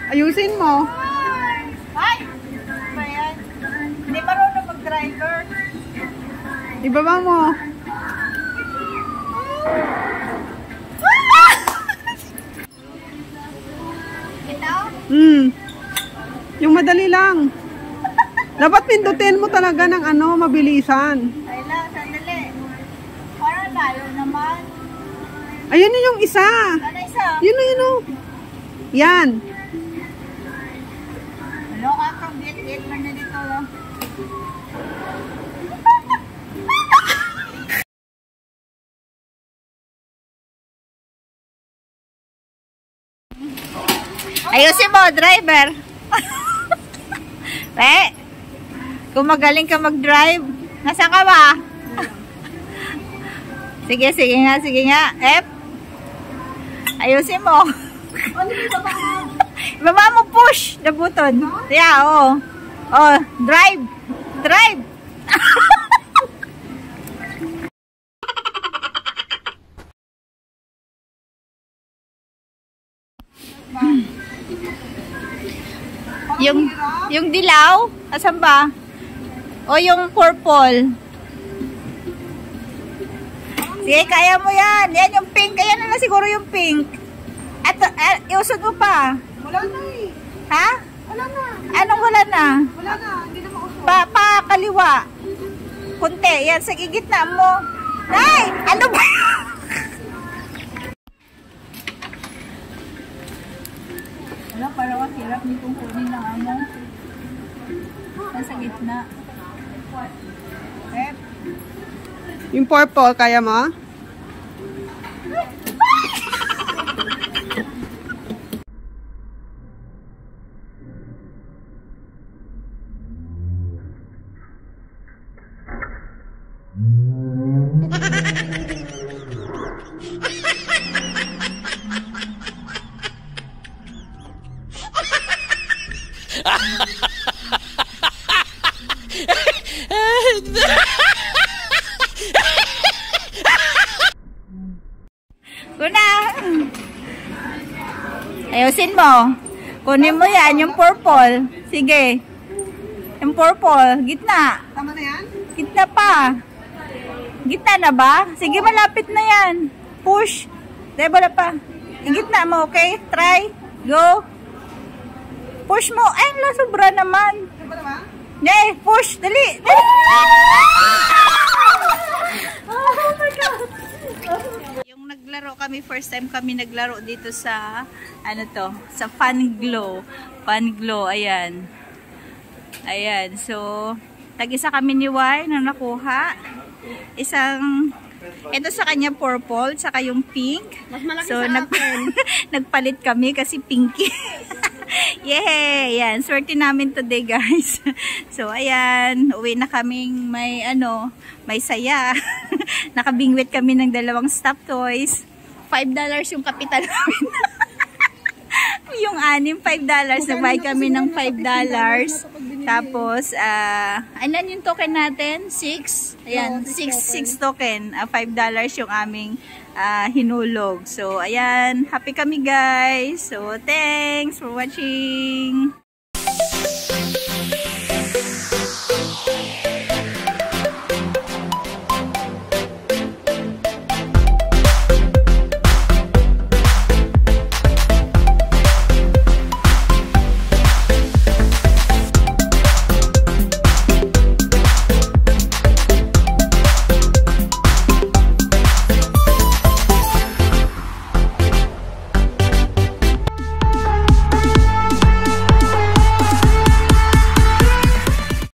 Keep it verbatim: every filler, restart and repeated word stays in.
Ayusin mo. Ay! Ba yan? Hindi marunong mag-driver. Ibaba mo. Ito? Hmm. Yung madali lang. Dapat pindutin mo talaga ng ano, mabilisan. Ay lang, sandali. Parang layo naman. Ayun na yung isa. Ano isa? Yun na yun o. Yan. Ano ka kang git-git man na dito lang. Ayusin mo, driver. Pe, kung magaling ka mag-drive, nasaan ka ba? Sige, sige nga, sige nga. Ep, ayusin mo. Baba mo, push the button. Yeah, oh. Oh, drive. Drive. Yung yung dilaw, asan ba? O yung purple. Sige, kaya mo yan. Yan yung pink. Kaya na lang siguro yung pink. At uh, iusod mo pa. Wala na eh. Ha? Wala na. Anong wala na? Wala na. Hindi na mausod. Pa, pa kaliwa. Kunti. Yan, sa gigitna mo. Ay! Ano ba? Wala, parang ang hirap nitong kunin ng amo. Nasa gitna. Pep. Yung purple, kaya mo? Kuna! Ayusin mo. Kunin mo yan, yung purple. Sige. Yung purple. Gitna. Tama na yan? Gitna pa. Gitna na ba? Sige, malapit na yan. Push. Dahil wala pa. Gitna mo, okay? Try. Go. Push mo. Ay, la, sobra naman. Sobra ba? Dali, push. Dali. Dali. Oh my God. Yung naglaro kami, first time kami naglaro dito sa, ano to, sa Fun Glow. Fun Glow, ayan. Ayan, so, tag-isa kami ni Y na nakuha. Isang, ito sa kanya purple, saka yung pink. Mas malaki so, sa nag akin. nagpalit kami kasi pinky. Yay! Ayan, swerte namin today, guys. So, ayan, uwi na kaming may, ano, may saya. Nakabingwit kami ng dalawang Stufftoys. five dollars yung kapital namin. Yung anim, five dollars. Nagbayad kami ng five dollars. Tapos, ah, uh, anan yung token natin? six? Ayan, six token. Uh, five dollars yung aming uh, hinulog. So, ayan, happy kami guys. So, thanks for watching.